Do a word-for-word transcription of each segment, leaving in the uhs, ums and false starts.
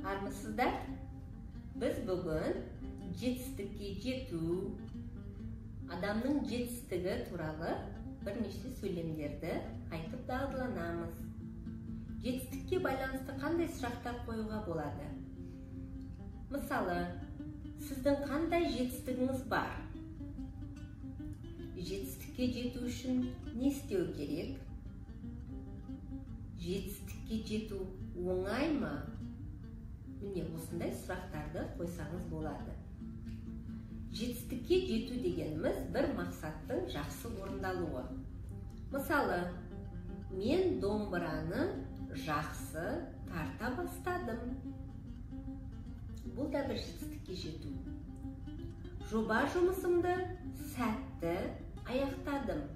Армысыздар? Біз бүгін жетістікке жету, адамның жетістігі туралы бірнеше сөйлемдерді айтып дағдыланамыз. Жетістікке байланысты қандай сұрақтар қоюға болады? Мысалы, сіздің қандай жетістігіңіз бар? Жетістікке жету үшін не істеу керек? Жетістікке жету оңай ма? Міне осындай сұрақтарды қойсаңыз болады. Жетістікке жету дегеніміз бір мақсаттың жақсы орындалуы. Мысалы, мен домбыраны жақсы тарта бастадым. Бұл да бір жетістікке жету. Жоба жұмысымды сәтті аяқтадым.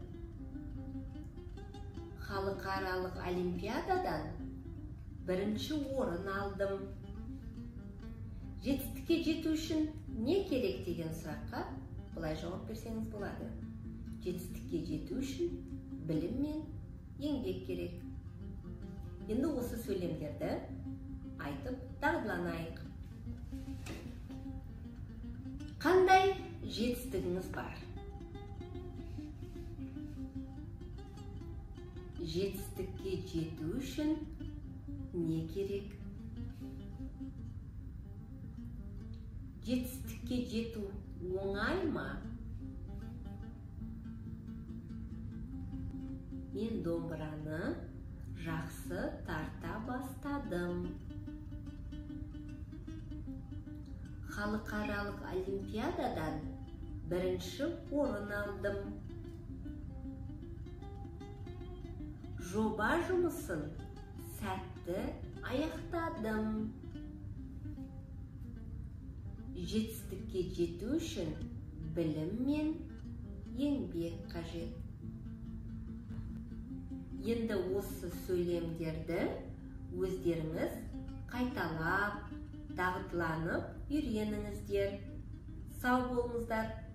Халықаралық олимпиададан бірінші орын алдым. Жетістікке жету үшін не керек деген сұраққа былай жауап берсеңіз болады. Жетістікке жету үшін білім мен еңбек керек. Енді осы сөйлемдерді айтып дағдыланайық. Қандай жетістігіңіз бар? Жетістікке жету үшін не керек? Жетістікке жету оңай ма? Мен домбыраны жақсы тарта бастадым. Халықаралық олимпиададан бірінші орын алдым. Жоба жұмысын сәтті аяқтадым. Жетістікке жету үшін білім мен еңбек қажет. Енді осы сөйлемдерді өздеріңіз қайталап, дағдыланып үйреніңіздер. Сау болыңыздар.